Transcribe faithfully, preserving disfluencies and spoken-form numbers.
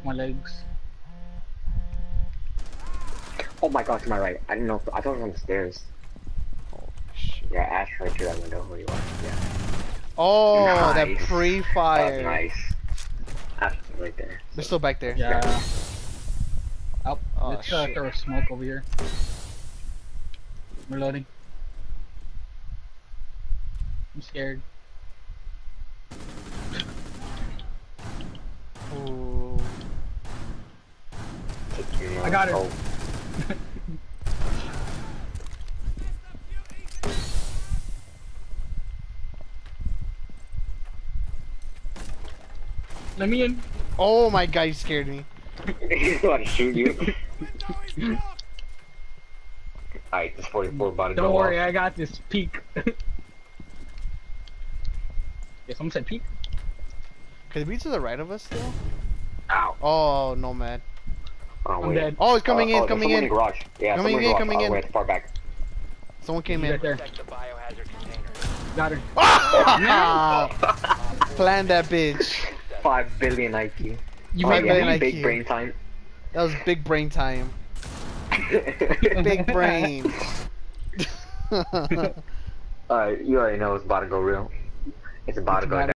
my legs. Oh my god, to my right. I didn't know. If, I thought it was on the stairs. Oh shit. Yeah, Ash right through that window where you are. Yeah. Oh, Nice. that pre-fire. That was nice. Ash is right there. They're still back there. Yeah. Oh, Oh, let's uh, shit. throw a smoke over here. Reloading. I'm scared. Ooh. I got her. Oh. Let me in. Oh my god, you scared me. He's about to shoot you. Alright, this forty-four about to Don't go worry, off. I got this. Peek. Yeah, someone said peek. Could it be to the right of us still? Ow. Oh, no, man. Oh, I'm wait. dead. Oh, it's coming Uh, in, oh, coming in. in. the garage. Yeah, Coming someone in, garage. coming Oh, in. wait, far back. Someone came He's in. right there. Protect the biohazard container. Got her. Plan that bitch. Five billion I Q. You Oh, might billion yeah, I Q. big brain time. That was big brain time. Big brain. Alright, you already know it's about to go real. It's about to go down.